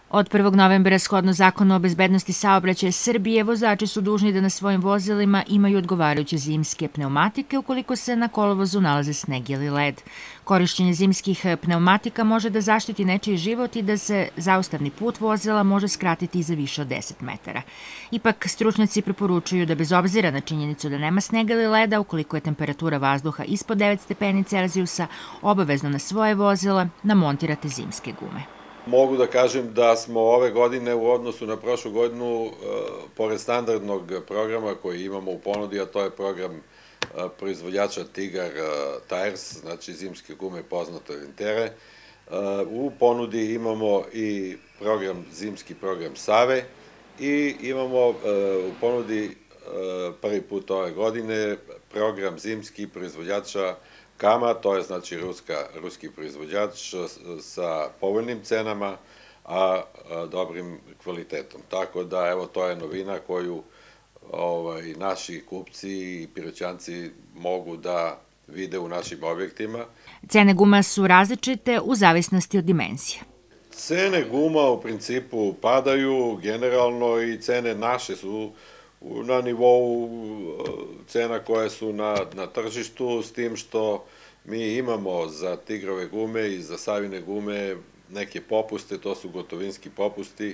Od 1. novembra, shodno Zakonu o bezbednosti saobraćaja Srbije, vozači su dužni da na svojim vozilima imaju odgovarajuće zimske pneumatike ukoliko se na kolovozu nalaze sneg ili led. Korišćenje zimskih pneumatika može da zaštiti nečiji život i da se zaustavni put vozila može skratiti za više od 10 metara. Ipak, stručnjaci preporučuju da bez obzira na činjenicu da nema snega ili leda, ukoliko je temperatura vazduha ispod 9 stepeni Celzijusa, obavezno na svoje vozila namontirate zimske gume. Mogu da kažem da smo ove godine u odnosu na prošlu godinu, pored standardnog programa koji imamo u ponudi, a to je program proizvođača Tigar Tires, znači zimske gume poznate Vintere, u ponudi imamo i zimski program Save i imamo u ponudi prvi put ove godine program zimski proizvođača Kama, to je znači ruski proizvođač sa povoljnim cenama, a dobrim kvalitetom. Tako da, evo, to je novina koju naši kupci i Piroćanci mogu da vide u našim objektima. Cene guma su različite u zavisnosti od dimenzije. Cene guma u principu padaju generalno i cene naše su na nivou cena koje su na tržištu, s tim što mi imamo za Tigrove gume i za Savine gume neke popuste, to su gotovinski popusti.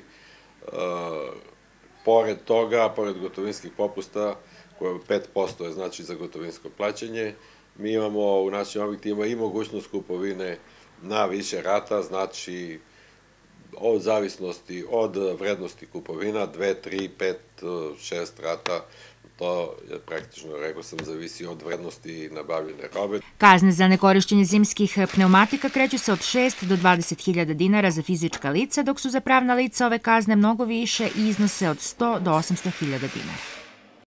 Pored toga, pored gotovinskih popusta, koje 5% je znači za gotovinsko plaćanje, mi imamo u našim objektima i mogućnost kupovine na više rata, znači od zavisnosti od vrednosti kupovina, 2, 3, 5, 6 rata, to je praktično, rekao sam, zavisi od vrednosti nabavljene robe. Kazne za nekorišćenje zimskih pneumatika kreću se od 6 do 20.000 dinara za fizička lica, dok su za pravna lica ove kazne mnogo više i iznose od 100 do 800.000 dinara.